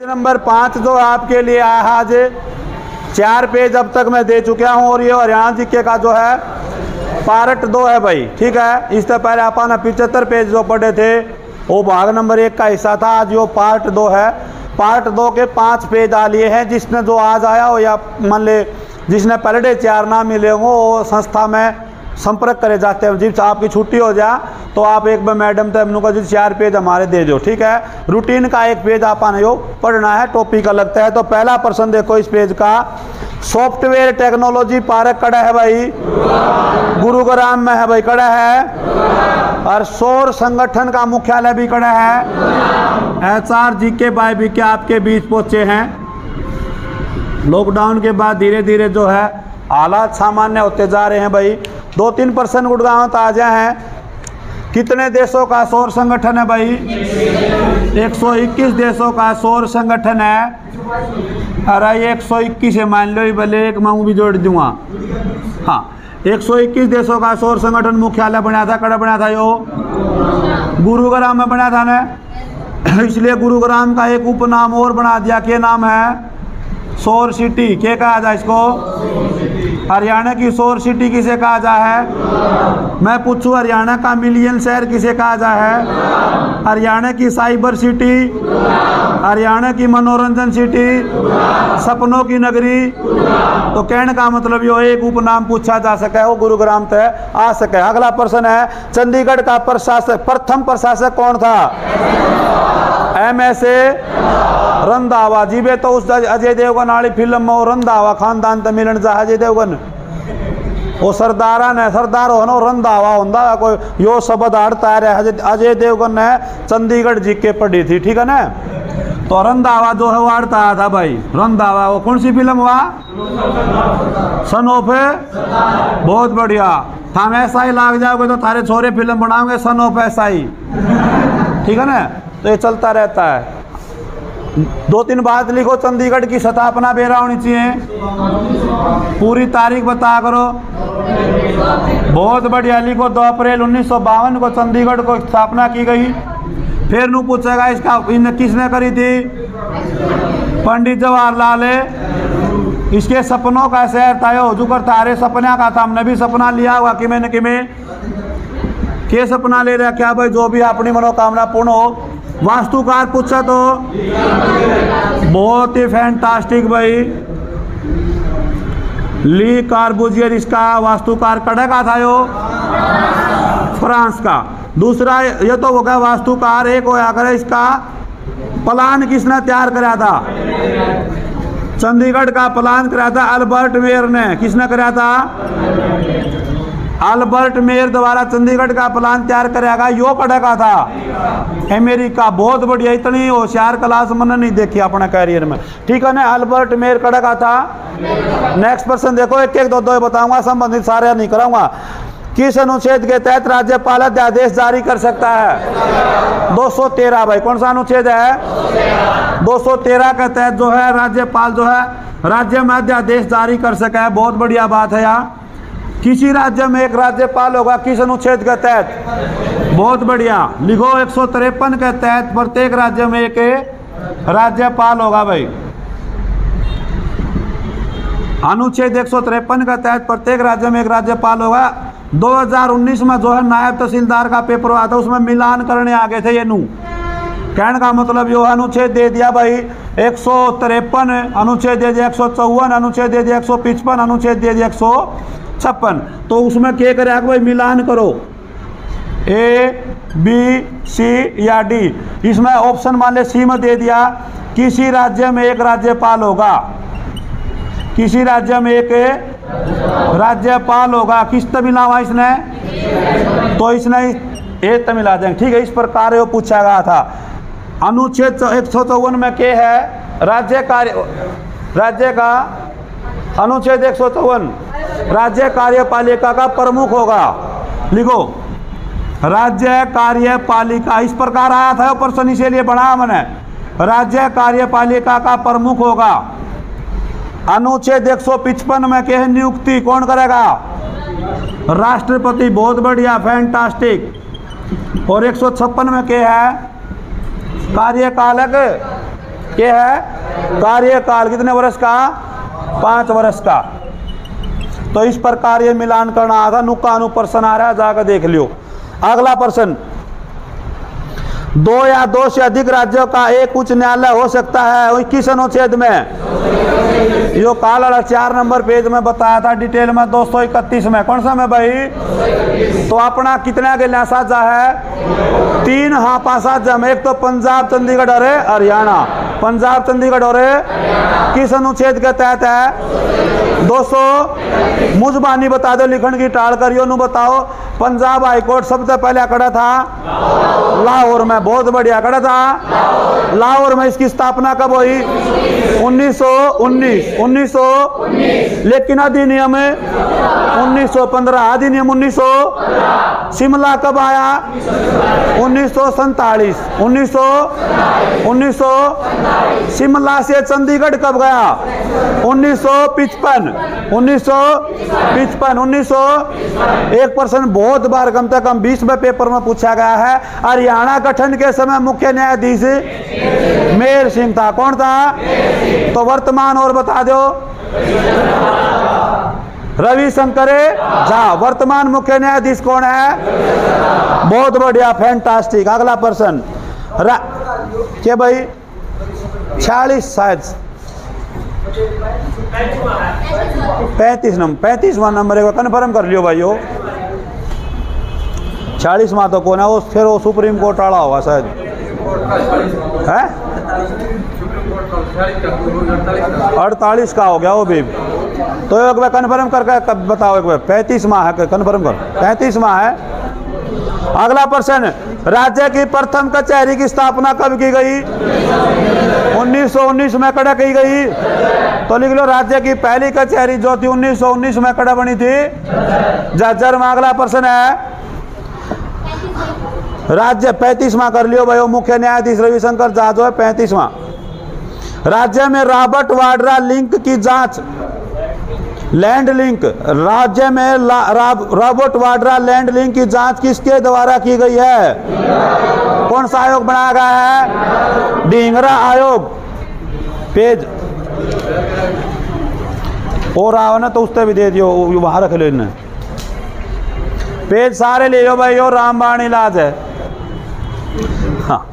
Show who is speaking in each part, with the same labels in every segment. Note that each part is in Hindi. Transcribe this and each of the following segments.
Speaker 1: नंबर 5 जो आपके लिए आया आज 4 पेज अब तक मैं दे चुका हूँ और ये हरियाणा जीके का जो है पार्ट 2 है भाई। ठीक है, इससे पहले अपन 75 पेज जो पढ़े थे वो भाग नंबर 1 का हिस्सा था। आज वो पार्ट 2 है। पार्ट 2 के 5 पेज आ लिए हैं। जिसने जो आज आया हो या मान ले जिसने पहले डे 4 ना मिले हो वो संस्था में संपर्क करे जाते हैं। जिस आपकी छुट्टी हो जाए तो आप एक बार मैडम तमनु का जो 4 पेज हमारे दे दो। ठीक है, रूटीन का 1 पेज आप आने पढ़ना है, टॉपिक अलग लगता है। तो पहला प्रश्न देखो इस पेज का, सॉफ्टवेयर टेक्नोलॉजी पार्क कड़ा है भाई, गुरुग्राम में है भाई, कड़ा है। और सौर संगठन का मुख्यालय भी कड़ा है। HR GK बाय BK आपके बीच पहुंचे हैं। लॉकडाउन के बाद धीरे धीरे जो है हालात सामान्य होते जा रहे हैं भाई। 2-3% गुड़गांव ताजा हैं। कितने देशों का सौर संगठन है भाई? 121 देशों का सौर संगठन है। अरे 121 है, मान लो भले एक मैं भी जोड़ दूंगा। हाँ, 121 देशों का सौर संगठन मुख्यालय बनाया था, कड़ा बनाया था यो गुरुग्राम में बनाया था ना। इसलिए गुरुग्राम का एक उपनाम और बना दिया। क्या नाम है? सौर सिटी। क्या कहा जाए इसको? हरियाणा की सौर सिटी किसे कहा जा है? मैं पूछूं हरियाणा का मिलियन शहर किसे कहा जा है? हरियाणा की साइबर सिटी, हरियाणा की मनोरंजन सिटी, सपनों की नगरी। तो कहने का मतलब यो एक उपनाम पूछा जा सके वो गुरुग्राम तक आ सके। अगला प्रश्न है, चंडीगढ़ का प्रशासक प्रथम प्रशासक कौन था? MS रंधावा। जीवे तो उस अजय देवगन वाली फिल्म में वो रंधावा खानदान तो मिलन जा अजय देवगन वो सरदारा ने सरदार हो ना रंधावा होंदा कोई यो शब्द हड़ता है। अजय देवगन ने चंडीगढ़ जीके पढ़ी थी। ठीक है ना। तो रंधावा जो है वो हड़ता था भाई। रंधावा वो कौन सी फिल्म हुआ? Son of. बहुत बढ़िया। हम ऐसा ही लाग जाओगे तो तारे छोरे फिल्म बनाओगे सन ऑफ ऐसा ही। ठीक है ना। तो ये चलता रहता है। 2-3 बात लिखो। चंडीगढ़ की स्थापना बेरा होनी चाहिए। पूरी तारीख बता करो। बहुत बढ़िया लिखो। 2 अप्रैल 1952 को चंडीगढ़ को स्थापना की गई। फिर नू पूछेगा इसका किसने करी थी? पंडित जवाहरलाल। इसके सपनों का शहर था यो जुकर तारे सपना का था। हमने भी सपना लिया हुआ कि मैंने के सपना ले रहा क्या भाई? जो भी अपनी मनोकामना पूर्ण हो। वास्तुकार पूछा तो बहुत ही फैंटास्टिक भाई। ली कार्बुजियर इसका वास्तुकार कड़े का था यो फ्रांस का। दूसरा ये तो हो गया वास्तुकार। एक होया करे इसका प्लान किसने तैयार कराया था? चंडीगढ़ का प्लान कराया था अल्बर्ट मेयर ने। किसने कराया था? अल्बर्ट मेयर द्वारा चंडीगढ़ का प्लान तैयार करेगा। यो कड़े का था अमेरिका। बहुत बढ़िया। इतनी होशियार क्लास मैंने नहीं देखी अपने कैरियर में। ठीक है ना। अल्बर्ट मेयर कड़े का था। नेक्स्ट पर्सन देखो, 1-1 2-2 बताऊंगा, संबंधित सारे नहीं कराऊंगा। किस अनुच्छेद के तहत राज्यपाल अध्यादेश जारी कर सकता है? 213 भाई। कौन सा अनुच्छेद है? 213 के तहत जो है राज्यपाल जो है राज्य में अध्यादेश जारी कर सका है। बहुत बढ़िया बात है यहाँ। किसी राज्य में एक राज्यपाल होगा। किस अनुच्छेद के तहत? बहुत बढ़िया लिखो। 153 के तहत प्रत्येक राज्य में एक राज्यपाल होगा भाई। अनुच्छेद 153 के तहत प्रत्येक राज्य में एक राज्यपाल होगा। 2019 में जो है नायब तहसीलदार का पेपर हुआ था, उसमें मिलान करने आ गए थे ये नू। कहने का मतलब यो अनुच्छेद दे दिया भाई 153, अनुच्छेद दे दिया 154, अनुच्छेद दे दिया 155, अनुच्छेद दे दिया 156। तो उसमें क्या करेगा भाई? मिलान करो A, B, C या D। इसमें ऑप्शन मान ले C में दे दिया किसी राज्य में एक राज्यपाल होगा। किसी राज्य में एक राज्यपाल होगा। किस तक मिला हुआ इसने? तो इसने एक तक मिला देंगे। ठीक है। इस प्रकार वो पूछा गया था। अनुच्छेद 154 में क्या है? राज्य का अनुच्छेद 154 राज्य कार्यपालिका का प्रमुख होगा। लिखो राज्य कार्यपालिका। इस प्रकार आया था प्रश्न, इसीलिए बढ़ा मैंने। राज्य कार्यपालिका का प्रमुख होगा। अनुच्छेद 155 में क्या है? नियुक्ति कौन करेगा? राष्ट्रपति। बहुत बढ़िया, फैंटास्टिक। और 156 में क्या है? कार्यकालक क्या है? कार्यकाल कितने वर्ष का? 5 वर्ष का। तो इस प्रकार ये मिलान करना आता। नुक्कानु प्रश्न आ रहा है, जाकर देख लियो। अगला प्रश्न, 2 या 2 से अधिक राज्यों का एक उच्च न्यायालय हो सकता है किस अनुच्छेद में? यो काला 4 नंबर पेज में बताया था डिटेल में 231 में। कौन सा में भाई? तो अपना कितना के लिया साझा है? 3 हापा साझा में। एक तो पंजाब, चंडीगढ़ और हरियाणा। पंजाब, चंडीगढ़ और किस अनुच्छेद के तहत है? 200। मुजबानी बता दो, लिखण की टाल करियो। नु बताओ, पंजाब हाईकोर्ट सबसे पहले खड़ा था लाहौर में। बहुत बढ़िया, खड़ा था लाहौर में। इसकी स्थापना कब हुई? 1919। लेकिन अधिनियम 1915, अधिनियम 1900। शिमला कब आया? 1947। 1900। शिमला से चंडीगढ़ कब गया? 1955। 1% बहुत बार कम से कम 20 में पेपर में पूछा गया है। हरियाणा गठन के समय मुख्य न्यायाधीश मेहर सिंह था। कौन था? तो वर्तमान और बता दो। रविशंकर झा। वर्तमान मुख्य न्यायाधीश कौन है? बहुत बढ़िया, फैंटास्टिक। अगला प्रश्न, क्या भाई? 46 शायद 35वां नंबर एक कन्फर्म कर लियो भाइयों। 40वां तो कौन है? वो फिर वो सुप्रीम कोर्ट वाला होगा शायद, है? 48 का हो गया वो भी। तो एक बार कन्फर्म करके कब बताओ एक बार। 35वां है, कन्फर्म कर। 35वां है। अगला प्रश्न, राज्य की प्रथम कचहरी की स्थापना कब की गई? 1919 में कड़ा की गई। तो लिख लो, राज्य की पहली कचहरी जो थी 1919 में कड़ा बनी थी झज्जर में। अगला प्रश्न है, राज्य 35वां कर लियो भाई। मुख्य न्यायाधीश रविशंकर झा जो है 35वां। राज्य में रॉबर्ट वाड्रा लिंक की जांच, लैंड लिंक, राज्य में रॉबर्ट वाड्रा लैंड लिंक की जांच किसके द्वारा की गई है? कौन सा आयोग बनाया गया है? ढींगरा आयोग। पेज और आओ ना तो उससे भी दे दियो, वहां रख लो इन्हें। पेज सारे ले लो भाई। और रामबाण इलाज है। हाँ।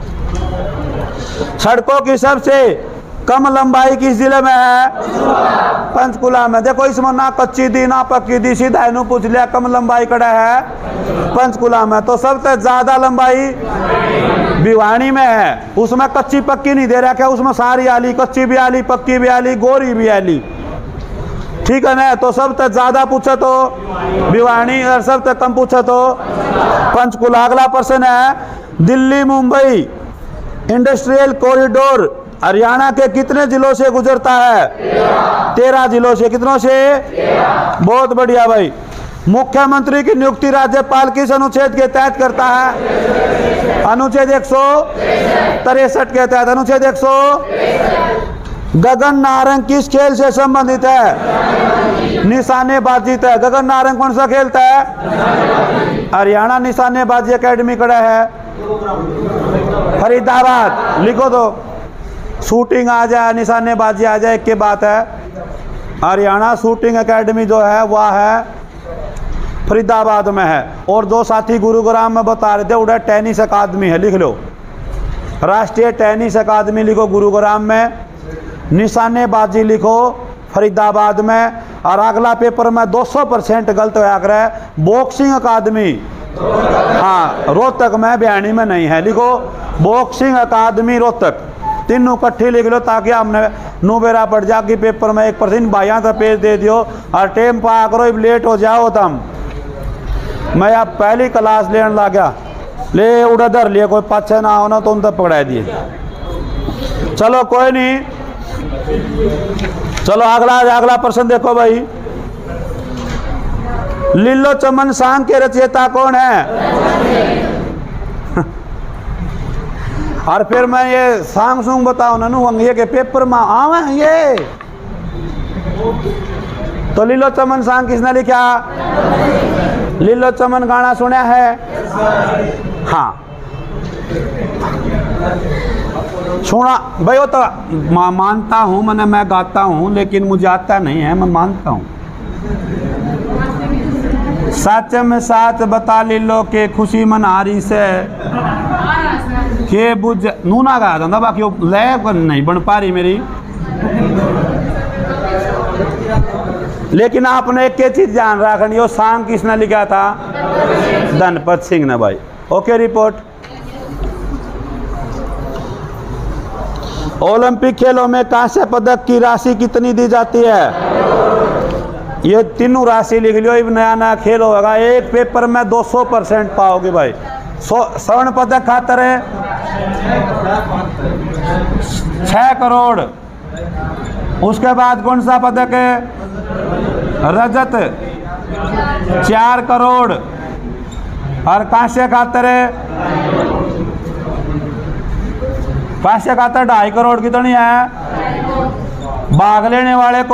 Speaker 1: सड़कों की सबसे कम लंबाई किस जिले में है? पंचकुला में। देखो इसमें ना कच्ची दी ना पक्की दी, सीधा इन्हों पूछ लिया कम लंबाई कड़ा है पंचकुला में। तो सबसे ज्यादा लंबाई भिवानी में है। उसमें कच्ची पक्की नहीं दे रखा है, उसमें सारी आली, कच्ची भी आली, पक्की भी आली, गोरी भी आली। ठीक है ना? तो सबसे ज्यादा पूछे तो भिवानी और सबसे कम पूछे तो पंचकुला। अगला प्रश्न है, दिल्ली मुंबई इंडस्ट्रियल कॉरिडोर हरियाणा के कितने जिलों से गुजरता है? 13 जिलों से। कितनों से? बहुत बढ़िया भाई। मुख्यमंत्री की नियुक्ति राज्यपाल किस अनुच्छेद के तहत करता है? अनुच्छेद 163 के तहत। अनुच्छेद 100। गगन नारंग किस खेल से संबंधित है? निशानेबाजी है। गगन नारंग कौन सा खेलता है? हरियाणा निशानेबाजी एकेडमी कड़ा है फरीदाबाद। लिखो तो, शूटिंग आ जाए, निशानेबाजी आ जाए, एक के बात है। हरियाणा शूटिंग एकेडमी जो है वह है फरीदाबाद में है। और दो साथी गुरुग्राम में बता रहे थे उधर टेनिस अकादमी है। लिख लो, राष्ट्रीय टेनिस अकादमी लिखो गुरुग्राम में, निशानेबाजी लिखो फरीदाबाद में। और अगला पेपर में 200% गलत होया करे, बॉक्सिंग अकादमी हाँ रोहतक में, बयानी में नहीं है। लिखो बॉक्सिंग अकादमी रोहतक। तीनों इकट्ठी लिख लो ताकि हमने नोबेरा पड़ जा कि पेपर में 1% भाइयों से पेज दे दियो। और टेम पा करो, लेट हो जाओ तम। मैं अब पहली क्लास लेने लग गया, ले उधर लिए कोई पाछे ना होना तो उन तक पकड़ा दिए। चलो कोई नहीं, चलो अगला प्रश्न देखो भाई। लीलो चमन सांग के रचयिता कौन है? और फिर मैं ये सांग सूंग बताओ ना ये के पेपर में आवे ये। तो लीलो चमन सांग किसने लिखा? लीलो चमन गाना सुना है? हाँ छोड़ा भाई, वो तो मानता हूँ, मैं गाता हूँ, लेकिन मुझे आता नहीं है, मैं मानता हूँ। सच में साच बता लीलो के खुशी मनहारी से के बुझ नूना गा था, बाकी वो लय नहीं बन पा रही मेरी। लेकिन आपने एक चीज ध्यान रखनी, वो सॉन्ग किसने लिखा था? धनपत सिंह ने भाई। Okay, report. ओलंपिक खेलों में कांस्य पदक की राशि कितनी दी जाती है? ये तीनों राशि लिख लियो, नया नया खेल होगा, एक पेपर में 200% पाओगे भाई। स्वर्ण पदक खातर है 6 करोड़। उसके बाद कौन सा पदक है? रजत 4 करोड़। और कांस्य खातर है, कांस्य खातर 2.5 करोड़। कितनी है? भाग लेने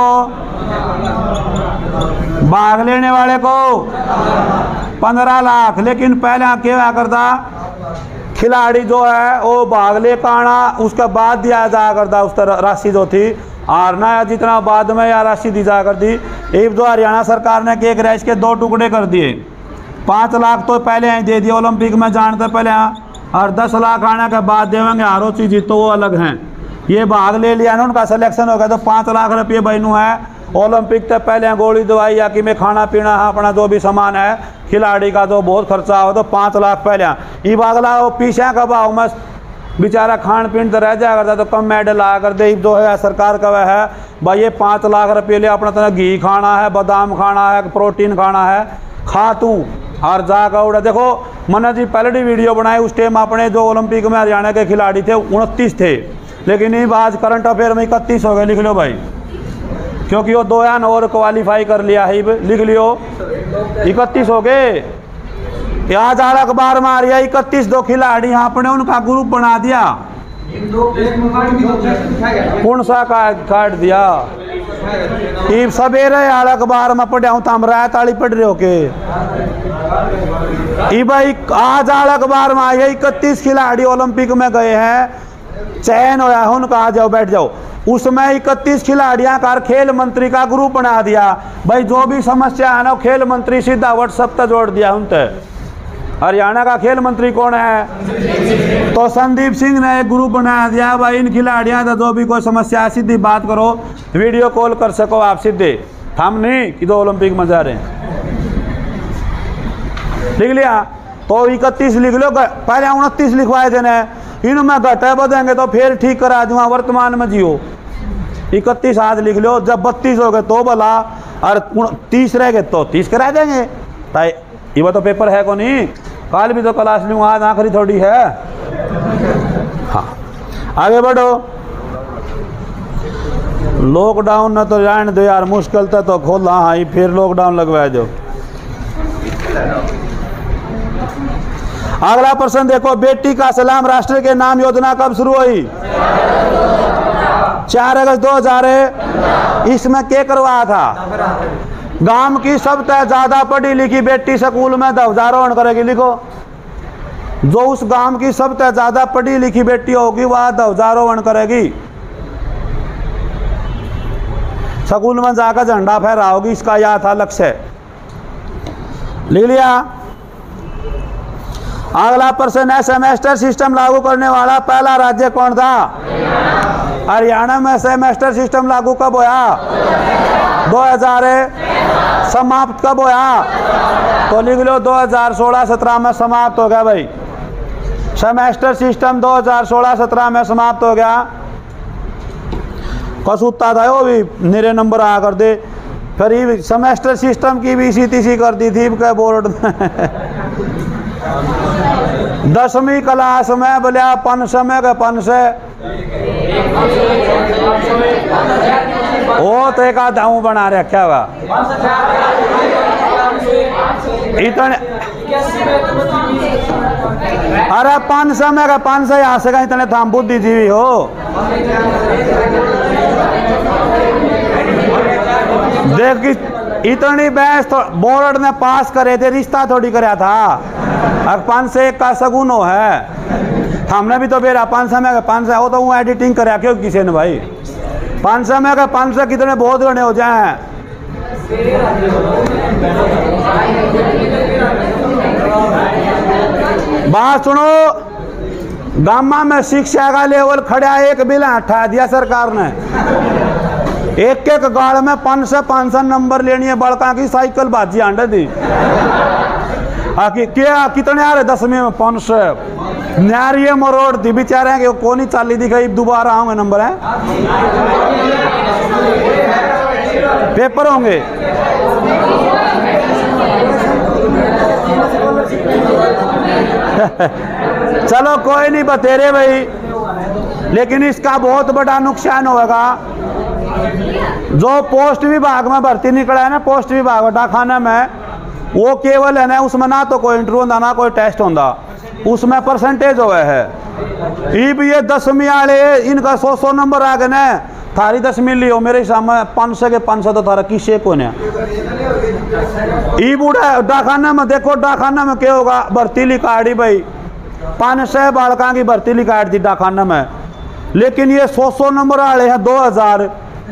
Speaker 1: वाले को 15 लाख। लेकिन पहले क्या करता, खिलाड़ी जो है वो भाग ले पाना, उसके बाद दिया जाया करता उस तरह राशि जो थी, हारना या जितना बाद में या राशि दी जाया करती। एक दो हरियाणा सरकार ने केक रेस के 2 टुकड़े कर दिए, 5 लाख तो पहले ही दे दिए ओलंपिक में जानते पहले, और 10 लाख आने के बाद देवेंगे, हारो चीज जीतो वो अलग हैं। ये भाग ले लिया ना, उनका सिलेक्शन हो गया तो 5 लाख रुपये बहनू है। ओलंपिक से पहले गोली दवाई या कि में खाना पीना है, अपना जो भी सामान है खिलाड़ी का जो बहुत खर्चा हो तो 5 लाख पहले। ये बागला वो पीछे का भाव में बेचारा खान पीन तो रह जाया करता, तो कम मेडल आया करते। जो है सरकार का वह है भाई, ये 5 लाख रुपये ले, अपना तरह घी खाना है, बादाम खाना है, प्रोटीन खाना है, खा तू और जाकर उड़ा। देखो मैंने जी पहले ही वीडियो बनाई, उस टाइम अपने जो ओलंपिक में हरियाणा के खिलाड़ी थे 29 थे, लेकिन ये आज करंट अफेयर में 31 हो गए। लिख लो भाई, क्योंकि वो 2 और क्वालिफाई कर लिया है। लिख लियो 31 हो गए। आज आला अखबार में आ रही है 31 दो खिलाड़ी आपने उनका ग्रुप बना दिया। कौन सा काट दिया? सवेरे आला अखबार में पढ़ा हूँ तो हम रात आली पढ़ रहे हो के भाई। आज आला अखबार में आए 31 खिलाड़ी ओलंपिक में गए हैं, चयन होया है उनका। आ जाओ बैठ जाओ। उसमें 31 खिलाड़ियां का खेल मंत्री का ग्रुप बना दिया भाई। जो भी समस्या है ना, खेल मंत्री सीधा व्हाट्सएप तक जोड़ दिया उनसे। हरियाणा का खेल मंत्री कौन है? तो संदीप सिंह ने एक ग्रुप बना दिया भाई। इन खिलाड़ियों का जो भी कोई समस्या है सीधी बात करो, वीडियो कॉल कर सको आप सीधे, हम नहीं कि जो ओलंपिक में जा रहे हैं। लिख लिया तो 31 लिख लो, पहले 29 लिखवाए थे ना, इनमें घटे बदेंगे तो फिर ठीक करा दूंगा, वर्तमान में जियो। 31 आज लिख लो, जब 32 हो गए तो भला, और 30 रह गए तो 30 करा देंगे। ये तो पेपर है को नहीं, कल भी तो क्लास लूँगा, आज आखिरी थोड़ी है। हाँ आगे बढ़ो। लॉकडाउन न तो जान दो यार, मुश्किल था तो खोला, हाँ फिर लॉकडाउन लगवा दो। अगला प्रश्न देखो, बेटी का सलाम राष्ट्र के नाम योजना कब शुरू हुई? 4 अगस्त 2000। इसमें क्या करवाया था? गांव की सबसे ज्यादा पढ़ी लिखी बेटी स्कूल में ध्वजारोहण करेगी। लिखो, जो उस गांव की सबसे ज्यादा पढ़ी लिखी बेटी होगी वह ध्वजारोहण करेगी, स्कूल में जाकर झंडा फहराओगी। इसका यह था लक्ष्य। लिख लिया। अगला प्रश्न है, सेमेस्टर सिस्टम लागू करने वाला पहला राज्य कौन था? हरियाणा में सेमेस्टर सिस्टम लागू कब होया? 2000। समाप्त कब होया? तो लिख लो 2016-17 में समाप्त हो गया भाई। सेमेस्टर सिस्टम 2016-17 में समाप्त हो गया। कसूता था वो भी, निरे नंबर आया कर दे। फिर सेमेस्टर सिस्टम की भी इसी तीसी कर दी थी के बोर्ड में। 10वीं क्लास में बोलिया 500 के 500 वो तो एक आधाऊ बना रखा होगा इतने। अरे 500 में का 500 यहाँ से इतने थाम बुद्धिजीवी हो। देख इतनी बहस तो बोर्ड ने पास करे थे, रिश्ता थोड़ी कराया था। और 501 का सगुनो है। हमने भी तो बेरा 500 में 500 हो तो वो एडिटिंग करा क्यों किसी ने भाई 500 में 500 कितने बहुत घने हो जाए। बात सुनो, गामा में शिक्षा का लेवल खड़ा एक बिल हटा दिया सरकार ने। एक एक गाड़ में 500 नंबर लेनी है, बड़का की साइकिल बाजी आंडे दी क्या कितने आ रहे 10वीं में 500 न्यारी मरोड़ दी बेचारे कि कौन ही चाली दी गई दोबारा आऊंगे नंबर है पेपर होंगे। चलो कोई नहीं बतेरे भाई, लेकिन इसका बहुत बड़ा नुकसान होगा। जो पोस्ट विभाग में भर्ती निकला है ना, पोस्ट विभाग डाकखाना में, वो केवल है ना उसमें ना तो कोई इंटरव्यू होता ना कोई टेस्ट होता, उसमें परसेंटेज हुआ है। ये 10वीं वाले इनका 100 नंबर आ गए ना, थारी 10वीं लियो मेरे हिसाब में 500 के 500 तो थारा किसे को ने बूढ़ा डाकखाना में देखो, डाकखाना में क्या होगा भर्ती लिखाड़ी भाई 500 बालका की भर्ती लिखाड़ी थी डाकखाना में, लेकिन ये 100 नंबर वाले हैं 2000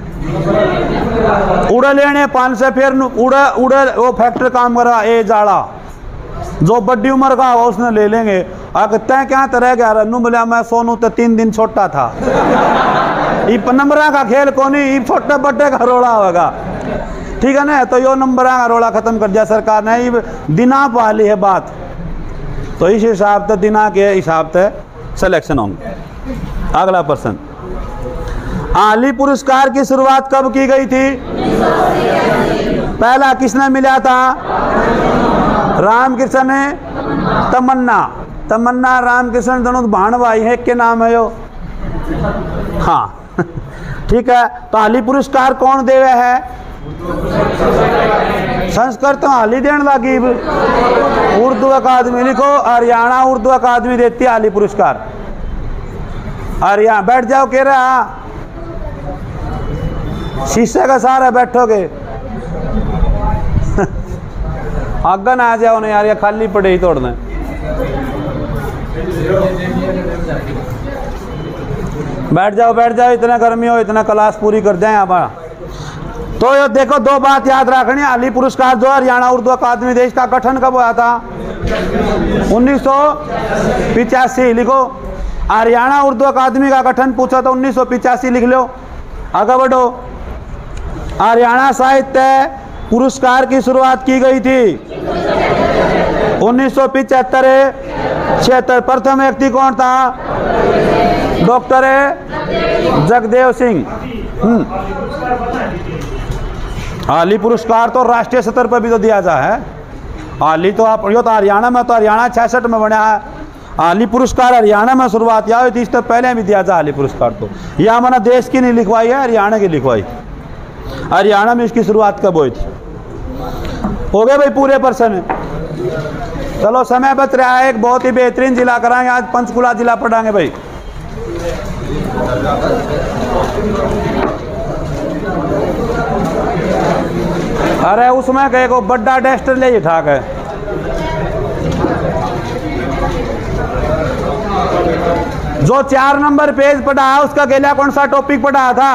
Speaker 1: उड़े लेने 500 फिर उड़े उड़े वो फैक्ट्री काम करा ए जाड़ा जो बड़ी उम्र का हुआ उसने ले लेंगे। अगर तय क्या तरह गया रन्नू बोलिया मैं सोनू तो 3 दिन छोटा था नंबर का खेल को नहीं छोटे बड्डे का रोड़ा होगा, ठीक है ना। तो यो नंबर का रोड़ा खत्म कर दिया सरकार ने, दिना वाली है बात, तो इस हिसाब से दिना के हिसाब से सिलेक्शन होंगे। अगला प्रश्न, आली पुरस्कार की शुरुआत कब की गई थी? पहला किसने मिला था? रामकृष्ण ने तमन्ना रामकृष्ण दोनों भाण भाई है, के नाम है यो? हाँ ठीक है। तो आली पुरस्कार कौन देवे है? संस्कृत आली देने लगी। उर्दू अकादमी लिखो, हरियाणा उर्दू अकादमी देती है आली पुरस्कार। हरियाणा बैठ जाओ कह रहा, शीशे का सारा बैठोगे आगे ना आ जाओ ना यार, ये खाली पड़े ही तोड़ना। बैठ जाओ, इतना गर्मी हो इतना क्लास पूरी कर दें हमारा। तो ये देखो दो बात याद रखनी, आली पुरस्कार जो हरियाणा उर्दू अकादमी देश का गठन कब हुआ था? 1985 लिखो। हरियाणा उर्दू अकादमी का गठन पूछा तो 1985 लिख लो। आगे बढ़ो। हरियाणा साहित्य पुरस्कार की शुरुआत की गई थी 1975-76। प्रथम व्यक्ति कौन था? डॉक्टर जगदेव सिंह। आली पुरस्कार तो राष्ट्रीय स्तर पर भी तो दिया जा है। आली तो आप यो तो हरियाणा में, तो हरियाणा 66 में बना है। आली पुरस्कार हरियाणा में शुरुआत या हुई थी, इससे पहले भी दिया जा आली पुरस्कार। तो यह मैंने देश की नहीं लिखवाई है, हरियाणा की लिखवाई। हरियाणा में इसकी शुरुआत कब हुई थी? हो गए भाई पूरे प्रश्न। चलो समय बच रहा है, एक बहुत ही बेहतरीन जिला कराएंगे आज, पंचकुला जिला पढ़ाएंगे भाई। अरे उसमें कहे को बड़ा टेस्टर ले ठाक है। जो 4 नंबर पेज पढ़ा है उसका गेला कौन सा टॉपिक पढ़ाया था?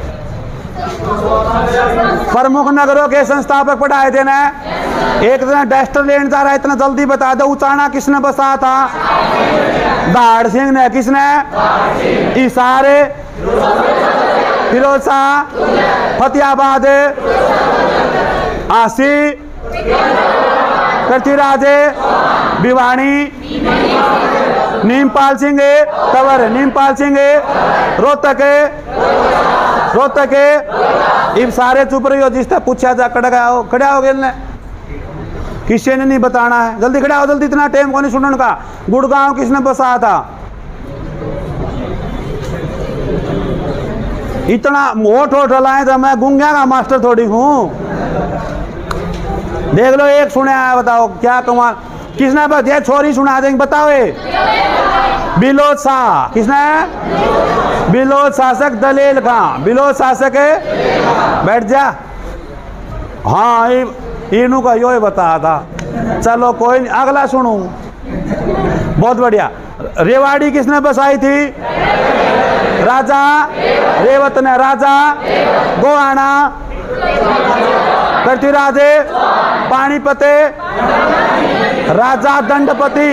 Speaker 1: प्रमुख नगरों के संस्थापक पढ़ाए थे ना। एक दिन टेस्टर लेने जा रहा है, इतना जल्दी बता दो, उचाना किसने बसा था? दाड़ सिंह ने। किसने? इसारे, फिरोज शाह, फतेहाबाद, आसी, पृथ्वीराज, भिवानी, नीमपाल सिंह तंवर, नीमपाल सिंह रोहतक, इब सारे चुप रही हो। जिससे पूछा जा खड़ा हो गए, किसी ने नहीं बताना है। जल्दी खड़ा हो, जल्दी, इतना टाइम को नहीं सुनने का। गुड़गांव किसने बसाया था? इतना मोट लाए तो मैं गुंगा का मास्टर थोड़ी हूँ। देख लो एक सुने आया, बताओ क्या कमाल। किसने बताया? छोरी सुना देंगे, बताओ। बिलोद शाह। किसने? बिलोद शासक दलेल खां। बिलोद शासक है, बैठ जा। हाँ इनू का यो बताया था। चलो कोई नहीं, अगला सुनू। बहुत बढ़िया। रेवाड़ी किसने बसाई थी? राजा रेवत ने। राजा गोहाना पृथ्वीराजे पानीपते राजा दंडपति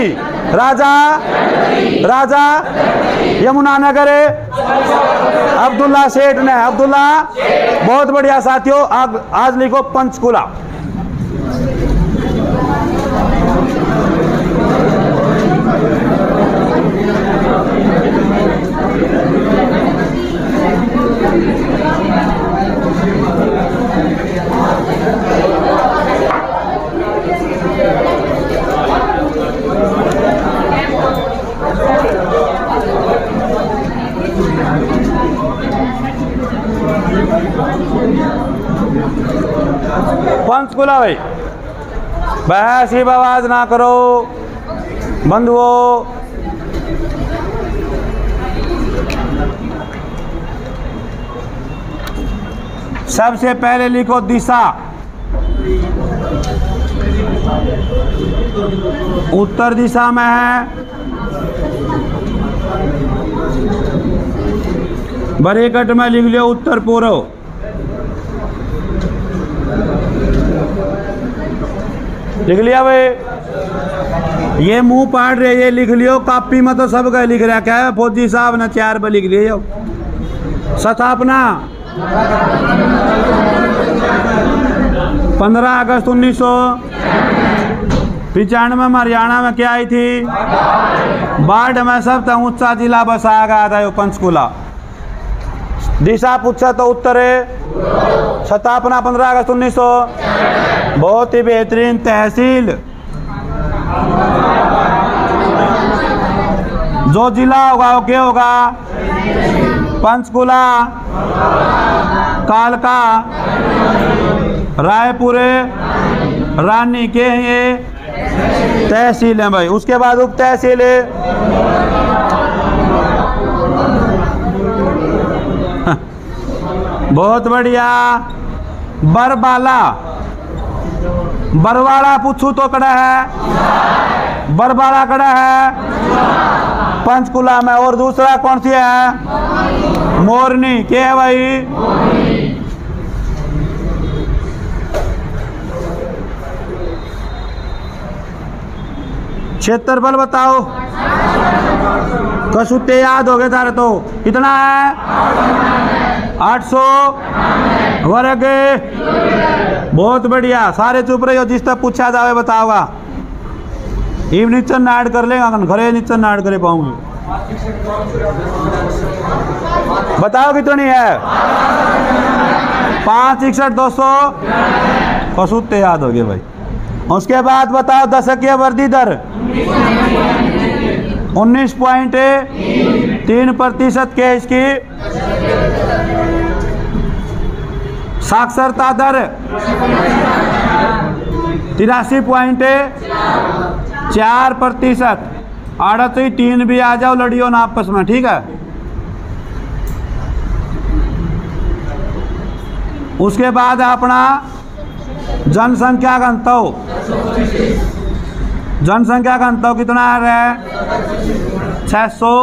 Speaker 1: राजा यमुनानगर अब्दुल्ला सेठ ने। अब्दुल्ला, बहुत बढ़िया साथियों। आज लिखो पंचकुला। पंचकुला भाई, बहस ही बवाज ना करो बंधुओं। सबसे पहले लिखो दिशा। उत्तर दिशा में है। ब्रैकेट में लिख लियो उत्तर पूर्व। लिख लिया भाई। ये मुंह पाड़ रहे, ये लिख लियो। कॉपी में तो सब का लिख रहा। क्या है फौजी साहब ने 4 पर लिख लियो। स्थापना 15 अगस्त 1995 में हरियाणा में क्या आई थी? बाढ़ में सबसे ऊंचा जिला बसाया गया था पंचकुला। दिशा पूछा तो उत्तर है। स्थापना 15 अगस्त 1900। बहुत ही बेहतरीन। तहसील जो जिला होगा वो क्या होगा? पंचकुला, कालका, रायपुर, रानी के ये तहसील है भाई। उसके बाद उप तहसील है बहुत बढ़िया। बरबाला, बरवाड़ा पूछू तो कड़ा है, बरबाला कड़ा है पंचकुला में। और दूसरा कौन सी है? मोरनी। क्या है भाई? क्षेत्रफल बताओ। कसूते याद हो गए तारे तो। कितना है? 800 वर्ग। बहुत बढ़िया। सारे चुप रहे हो। जिस तक पूछा जावे बताओगा। इव नीचे नाड़ कर लेगा, घरे नीचे नाड़ करे पाऊंगे। बताओ कितनी है? 5 61 200। कसूते याद हो गए भाई। उसके बाद बताओ दशकीय वृद्धि दर 19.3% के इसकी। साक्षरता दर 83.4%। 3 भी आ जाओ लड़ियों ना आपस में, ठीक है। उसके बाद अपना जनसंख्या घनत्व। जनसंख्या घनत्व कितना है? 600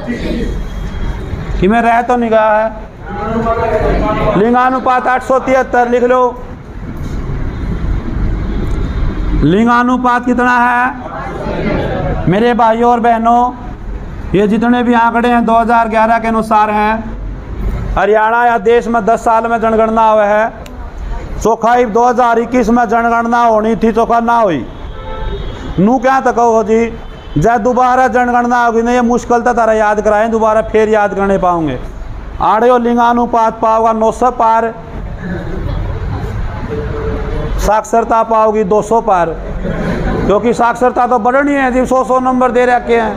Speaker 1: कि में रह तो निगाह है। लिंगानुपात 873 लिख लो। लिंगानुपात कितना है मेरे भाइयों और बहनों? ये जितने भी आंकड़े हैं 2011 के अनुसार हैं। हरियाणा या देश में 10 साल में जनगणना हुआ है। चौखाई 2021 में जनगणना होनी थी, चौखा ना हुई। नू क्या तक हो जी, जब दोबारा जनगणना होगी नहीं, ये मुश्किल था तारा याद कराएं, दोबारा फिर याद करने पाओगे। आड़े लिंगानुपात पाओगा 900 पार। साक्षरता पाओगी 200 पार, क्योंकि साक्षरता तो बढ़नी है जी। 100 नंबर दे रखे हैं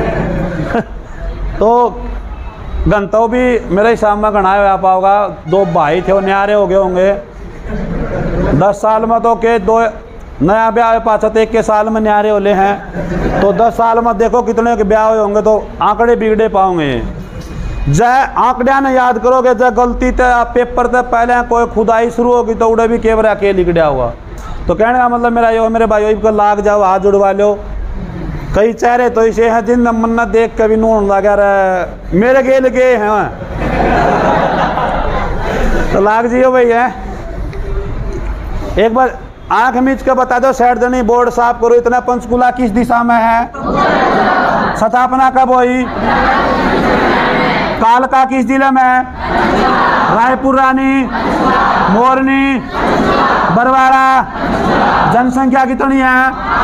Speaker 1: तो घनत्व भी मेरे हिसाब में गणाया हुआ पाओगा। 2 भाई थे वो न्यारे हो गए होंगे। 10 साल में तो के 2 नया ब्याह पाछत 1 के साल में न्यारे होले हैं। तो 10 साल में देखो कितने के ब्याह हुए होंगे, तो आंकड़े बिगड़े पाओगे। जय आंकड़िया ने याद करोगे, जय गलती थे पेपर से पहले कोई खुदाई शुरू होगी तो उड़े भी केवरा के लिख दिया हुआ। तो कहने का मतलब मेरा यो मेरे भाई को लाग जाओ, हाथ जुड़वा लो, कई चेहरे तो ऐसे हैं जिन मन्नत देख कभी नून लगा रहा मेरे गेल गए हैं तो लाग जियो भाई है। एक बार आंख मीच के बता दो, साइड जनी बोर्ड साफ करो, इतना पंचकूला किस दिशा में है? स्थापना कब हुई? कालका किस जिले में? रायपुर रानी, मोरनी, बरवाड़ा। जनसंख्या कितनी है?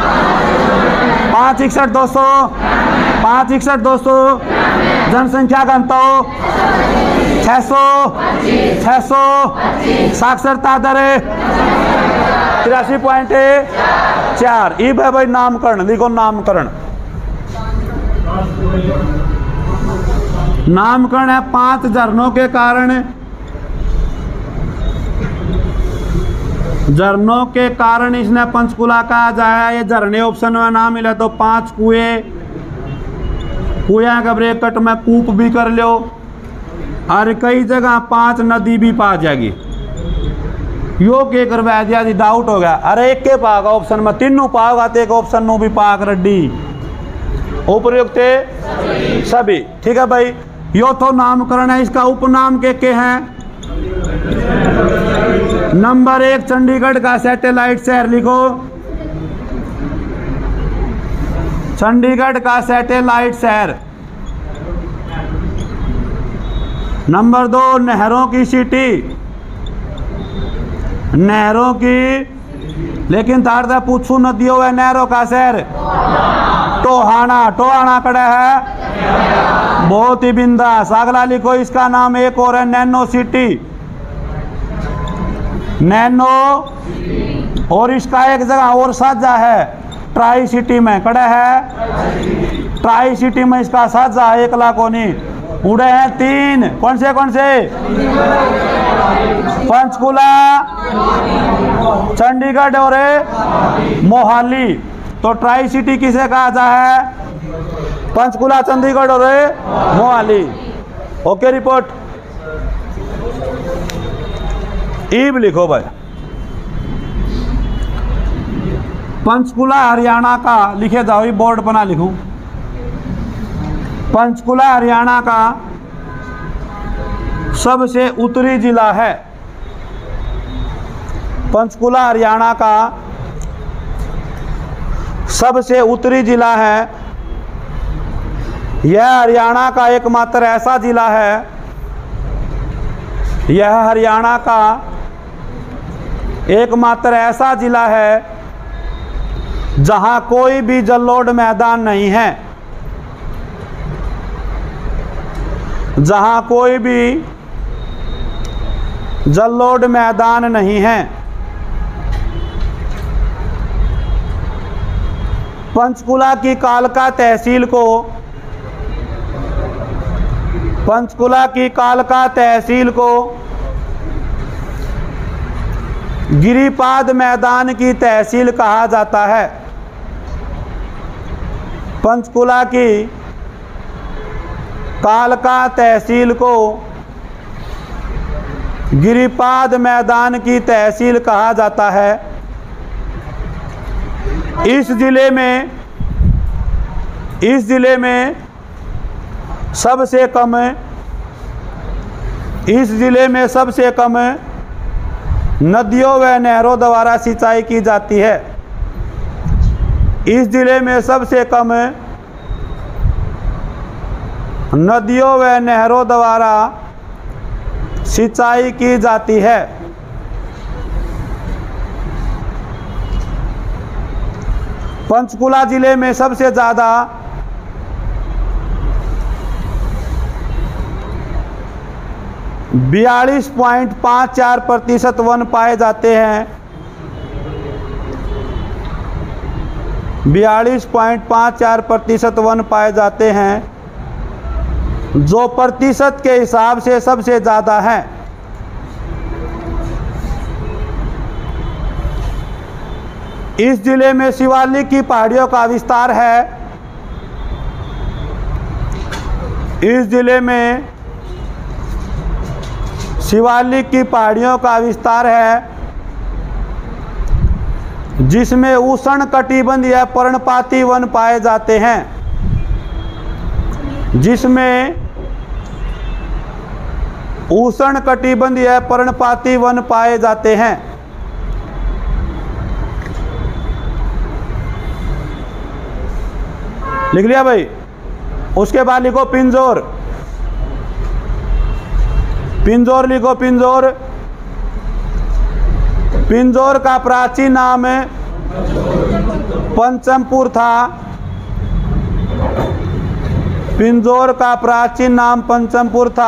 Speaker 1: 561,200 561,200। जनसंख्या घनत्व 600। साक्षरता दर 83.4। इब है भाई नामकरण, लिखो नामकरण। नामकरण है 5 झरनों के कारण। झरनों के कारण इसने पंचकूला कहा जाए। ये झरने ऑप्शन में ना मिले तो 5 कुएं, कुएं का ब्रैकेट में कूप भी कर लो, और कई जगह 5 नदी भी पा जाएगी। यो के करवा दिया जी, डाउट हो गया। अरे एक के पागा ऑप्शन में, तीनों पाओगा तो एक ऑप्शन नो भी पाक रड्डी। उपयुक्त सभी, ठीक है भाई। यो तो नामकरण है, इसका उपनाम के हैं। नंबर 1 चंडीगढ़ का सैटेलाइट शहर लिखो, चंडीगढ़ का सैटेलाइट शहर। नंबर 2 नहरों की सिटी, नहरों की, लेकिन तारदा पूछू नदियों व नहरों का शहर टोहाना। टोहाना कड़ा है, बहुत ही बिंदास। अगला लिखो, इसका नाम एक और है, नैनो सिटी। नैनो, और इसका एक जगह और साझा है, ट्राई सिटी में कड़ा है। ट्राई सिटी में इसका साझा है, 1 लाख होनी। उड़े हैं 3, कौन से? पंचकूला, चंडीगढ़ और मोहाली। तो ट्राई सिटी किसे कहा जाता है? पंचकूला, चंडीगढ़ और मोहाली। Okay report. ईब लिखो भाई, पंचकूला हरियाणा का लिखे जाओ, बोर्ड बना लिखूं। पंचकूला हरियाणा का सबसे उत्तरी जिला है। पंचकूला हरियाणा का सबसे उत्तरी जिला है। यह हरियाणा का एकमात्र ऐसा जिला है, यह हरियाणा का एकमात्र ऐसा जिला है जहां कोई भी जलोढ़ मैदान नहीं है, जहां कोई भी जलोढ़ मैदान नहीं है। पंचकूला की कालका तहसील को, पंचकूला की कालका तहसील को गिरिपाद मैदान की तहसील कहा जाता है। पंचकूला की कालका तहसील को गिरिपाद मैदान की तहसील कहा जाता है। इस जिले में सबसे कम नदियों व नहरों द्वारा सिंचाई की जाती है। इस जिले में सबसे कम नदियों व नहरों द्वारा सिंचाई की जाती है। पंचकूला जिले में सबसे ज़्यादा 42.54% वन पाए जाते हैं। 42.54% वन पाए जाते हैं, जो प्रतिशत के हिसाब से सबसे ज़्यादा है। इस जिले में शिवालिक की पहाड़ियों का विस्तार है। इस जिले में शिवालिक की पहाड़ियों का विस्तार है। जिसमें उष्ण कटिबंधीय पर्णपाती वन पाए जाते हैं। जिसमें उष्ण कटिबंधीय पर्णपाती वन पाए जाते हैं। लिख लिया भाई। उसके बाद लिखो पिंजौर। पिंजौर लिखो पिंजौर। पिंजौर का प्राचीन नाम पंचमपुर था। पिंजौर का प्राचीन नाम पंचमपुर था।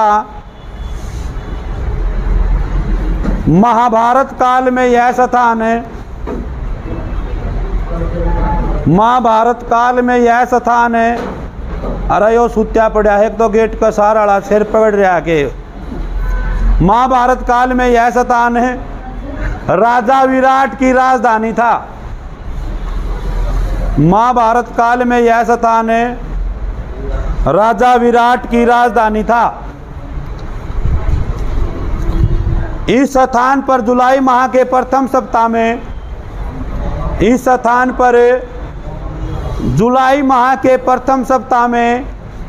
Speaker 1: महाभारत काल में यह स्थान महाभारत काल में यह स्थान अरे यो सुत्या पड़ा है। एक तो गेट का सारा सिर पकड़ रहा के। महाभारत काल में यह स्थान राजा विराट की राजधानी था। महाभारत काल में यह स्थान राजा विराट की राजधानी था। इस स्थान पर जुलाई माह के प्रथम सप्ताह में इस स्थान पर जुलाई माह के प्रथम सप्ताह में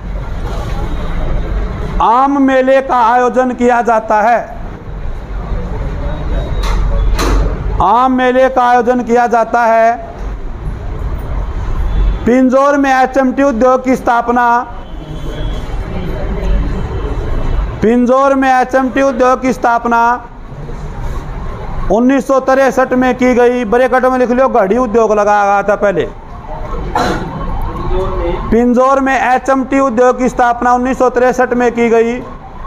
Speaker 1: आम मेले का आयोजन किया जाता है। आम मेले का आयोजन किया जाता है। पिंजौर में एचएमटी उद्योग की स्थापना पिंजौर में एचएमटी उद्योग की स्थापना 1963 में की गई। ब्रैकेट में लिख लो घड़ी उद्योग लगाया गया था पहले। पिंजौर में एचएमटी उद्योग की स्थापना 1963 में की गई।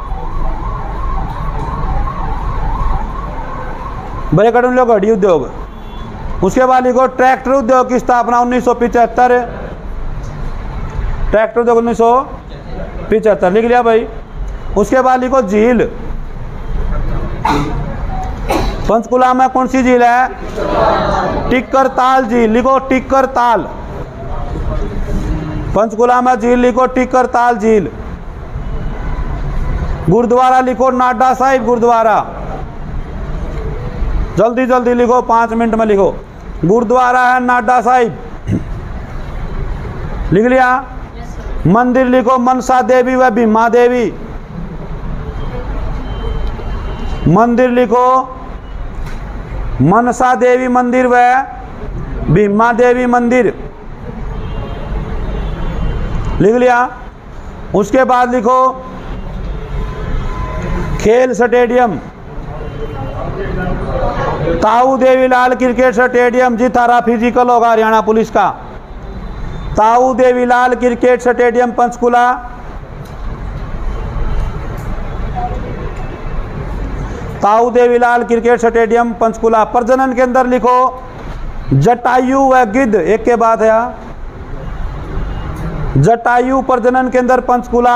Speaker 1: ब्रैकेट में लिखो घड़ी उद्योग। उसके बाद लिखो ट्रैक्टर उद्योग की स्थापना 1975। ट्रैक्टर उद्योग 1975 लिख लिया भाई। उसके बाद लिखो झील। पंचकुला में कौन सी झील है? टिक्कर ताल झील। लिखो टिक्कर ताल। पंचकुला में झील लिखो टिक्कर ताल झील। गुरुद्वारा लिखो नाडा साहिब गुरुद्वारा। जल्दी जल्दी लिखो, 5 मिनट में लिखो। गुरुद्वारा है नाडा साहिब। लिख लिया। मंदिर लिखो मनसा देवी व भीमा देवी। मंदिर लिखो मनसा देवी मंदिर व भीमा देवी मंदिर। लिख लिया। उसके बाद लिखो खेल stadium. Tau Devilal cricket stadium जितारा फिजिकल होगा हरियाणा पुलिस का। ताऊ देवीलाल क्रिकेट स्टेडियम पंचकुला। ताऊ देवीलाल क्रिकेट स्टेडियम पंचकुला। प्रजनन के अंदर लिखो जटायु व गिद्ध। एक के बाद है जटायु प्रजनन के अंदर पंचकुला।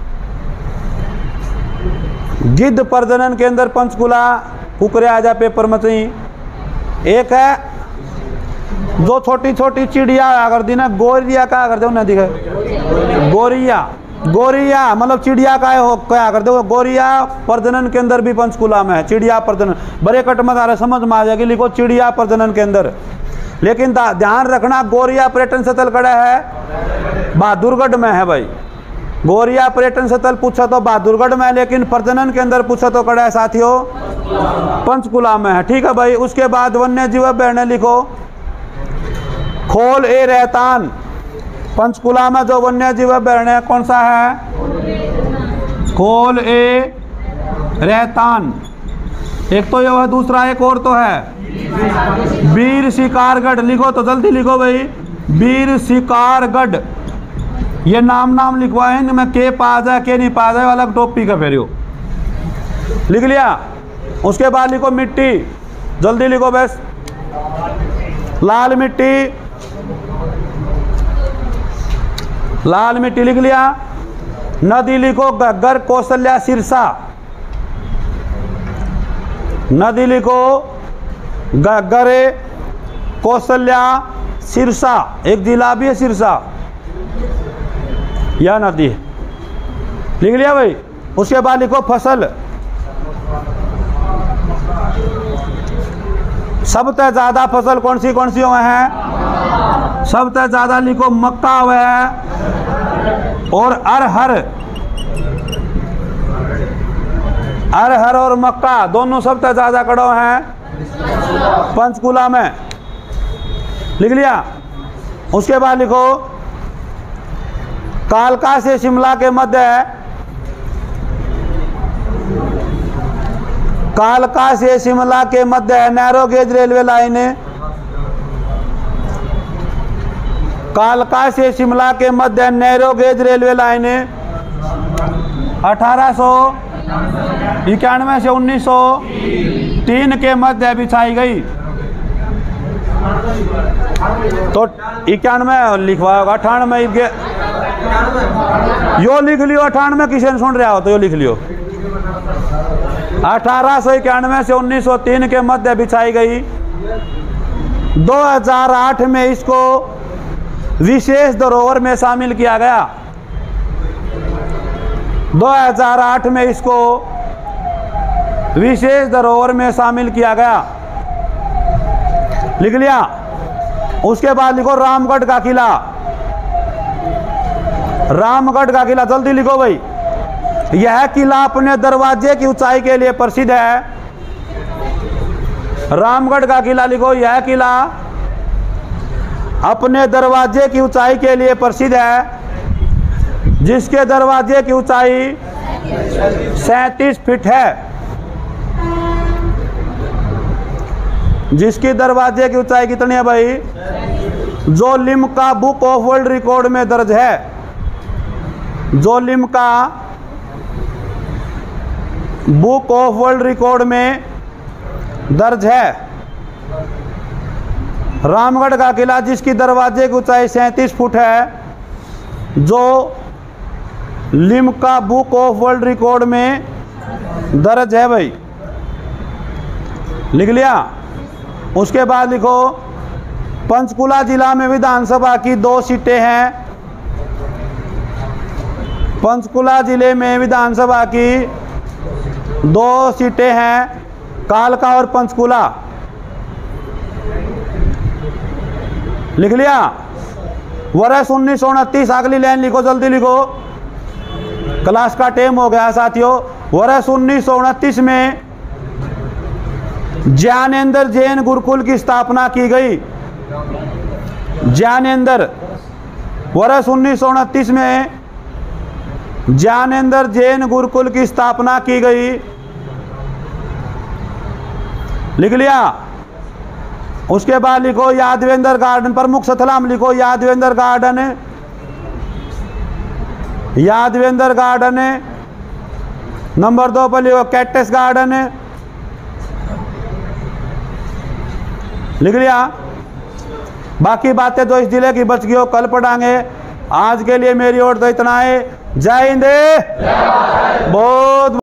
Speaker 1: गिद्ध प्रजनन के अंदर पंचकुला। कुकरे आजा पेपर में चाहिए। एक है जो छोटी छोटी चिड़िया अगर दी ना गोरिया का कर दो ना दिखे गोरिया। गोरिया मतलब चिड़िया का हो क्या कर दो। गोरिया प्रजनन के अंदर भी पंचकुला में है। चिड़िया प्रजनन ब्रैकेट में तारे समझ में आ जाएगी। लिखो चिड़िया प्रजनन के अंदर। लेकिन ध्यान रखना गोरिया पर्यटन स्थल कड़ा है बहादुरगढ़ में है भाई। गोरिया पर्यटन स्थल पूछा तो बहादुरगढ़ में है, लेकिन प्रजनन के अंदर पूछा तो कड़ा है साथियों पंचकुला में है। ठीक है भाई। उसके बाद वन्य जीव अभ्यारण्य लिखो खोल ए रहतान। पंचकुला में जो वन्य जीव अभ्यारण्य कौन सा है? खोल ए रहतान। एक तो यह है, दूसरा एक और तो है वीर शिकारगढ़। लिखो तो जल्दी लिखो भाई। वीर शिकारगढ़। ये नाम लिखवाए मैं के पा जाए के नहीं पा जाए वाला टॉपिक है फिर। लिख लिया। उसके बाद लिखो मिट्टी। जल्दी लिखो बस। लाल मिट्टी। लाल मिट्टी लिख लिया। नदी लिखो घग्गर कौशल्या सिरसा। नदी लिखो घग्गर कौशल्या सिरसा। एक जिला भी है सिरसा, यह नदी है। लिख लिया भाई। उसके बाद लिखो फसल। सबसे ज़्यादा फसल कौन सी हुए हैं? सबसे ज़्यादा लिखो मक्का हुआ है और अरहर और मक्का दोनों सबसे ज़्यादा कड़ो हैं पंचकुला में। लिख लिया। उसके बाद लिखो कालका से शिमला के मध्य, कालका से शिमला के मध्य नैरो गेज रेलवे लाइन, कालका से शिमला के मध्य नैरो गेज रेलवे लाइन 1891 से 1903 के मध्य बिछाई गई। तो 91 लिखवा होगा, 98 यो लिख लियो। 98 किसी सुन रहा हो तो यो लिख लियो। 1891 से 1903 के मध्य बिछाई गई। 2008 में इसको विशेष धरोहर में शामिल किया गया। 2008 में इसको विशेष धरोहर में शामिल किया गया। लिख लिया। उसके बाद लिखो रामगढ़ का किला। रामगढ़ का किला जल्दी लिखो भाई। यह किला अपने दरवाजे की ऊंचाई के लिए प्रसिद्ध है। रामगढ़ का किला लिखो। यह किला अपने दरवाजे की ऊंचाई के लिए प्रसिद्ध है, जिसके दरवाजे की ऊंचाई 37 फीट है। जिसकी दरवाजे की ऊंचाई कितनी है भाई? जो Limca book of world record में दर्ज है। जो Limca book of world record में दर्ज है। रामगढ़ का किला जिसकी दरवाजे की ऊंचाई 37 फुट है, जो Limca book of world record में दर्ज है भाई। लिख लिया। उसके बाद लिखो पंचकुला जिला में विधानसभा की 2 सीटें हैं। पंचकुला जिले में विधानसभा की 2 सीटें हैं, कालका और पंचकुला। लिख लिया। वर्ष 1929 अगली लाइन लिखो, जल्दी लिखो, क्लास का टाइम हो गया साथियों। वर्ष 1929 में ज्ञानेंद्र जैन गुरुकुल की स्थापना की गई। ज्ञानेंद्र, वर्ष 1929 में ज्ञानेंद्र जैन गुरुकुल की स्थापना की गई। लिख लिया। उसके बाद लिखो यादवेंद्र गार्डन, प्रमुख स्थलाम लिखो Yadavindra garden, Yadavindra garden. Number 2 पर लिखो कैक्टस गार्डन। लिख लिया। बाकी बातें तो इस जिले की बच गई हो, कल पढ़ाएंगे। आज के लिए मेरी ओर तो इतना है। जय हिंद। बहुत